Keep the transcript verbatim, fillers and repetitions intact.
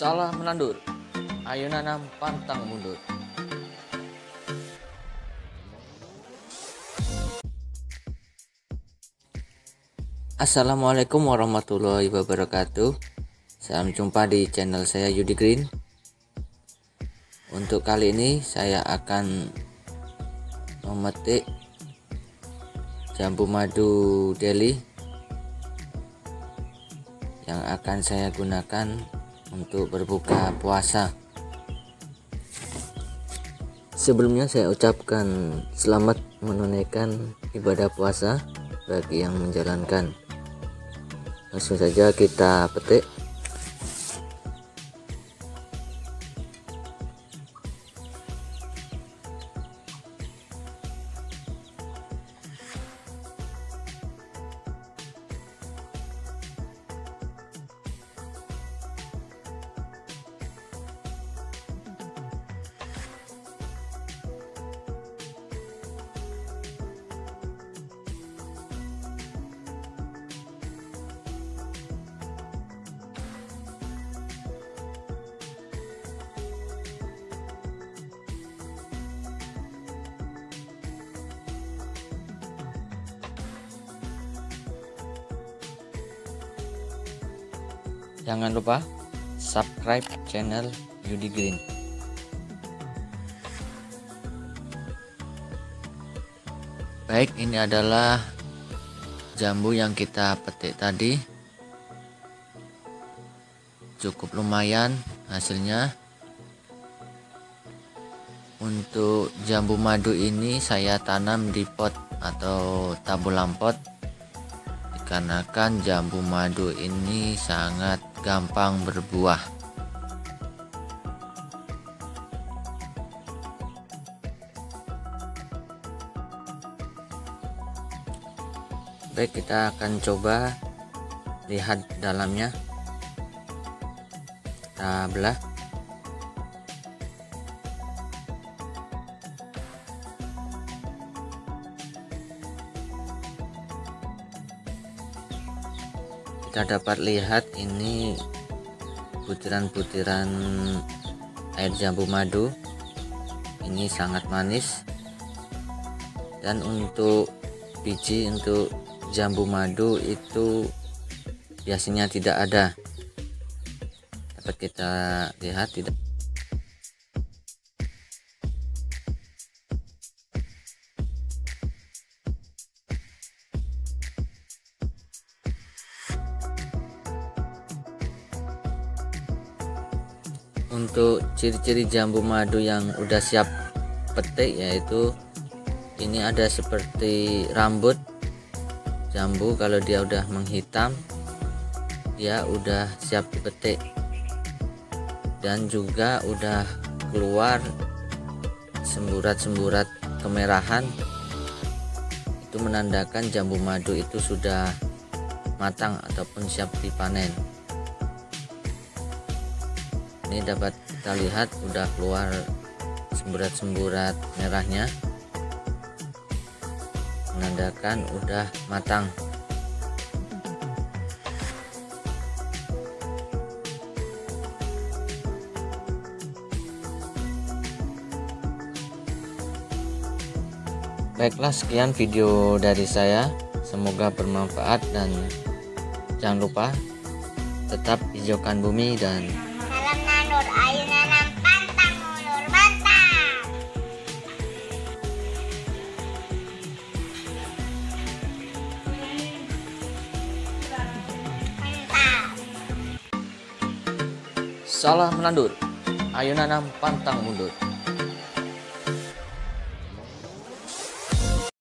Salah menandur, ayo nanam pantang mundur. Assalamualaikum warahmatullahi wabarakatuh. Salam jumpa di channel saya Yudi Green. Untuk kali ini saya akan memetik jambu madu Delhi yang akan saya gunakan untuk berbuka puasa. Sebelumnya saya ucapkan selamat menunaikan ibadah puasa bagi yang menjalankan. Langsung saja kita petik. Jangan lupa subscribe channel Yudi Green. Baik, ini adalah jambu yang kita petik tadi. Cukup lumayan hasilnya. Untuk jambu madu ini saya tanam di pot atau tabulam pot, dikarenakan jambu madu ini sangat gampang berbuah. Baik, kita akan coba lihat dalamnya. Kita belah. Kita dapat lihat ini butiran-butiran air jambu madu. Ini sangat manis. Dan untuk biji untuk jambu madu itu biasanya tidak ada. Dapat kita lihat tidak. Untuk ciri-ciri jambu madu yang udah siap petik, yaitu ini ada seperti rambut jambu. Kalau dia udah menghitam, dia udah siap dipetik, dan juga udah keluar semburat-semburat kemerahan. Itu menandakan jambu madu itu sudah matang ataupun siap dipanen. Ini dapat kita lihat udah keluar semburat-semburat merahnya, menandakan udah matang. Baiklah, sekian video dari saya, semoga bermanfaat, dan jangan lupa tetap hijaukan bumi dan salam nandur, ayo nanam pantang mundur, mantap. Mantap. salah menandur, ayo nanam pantang mundur.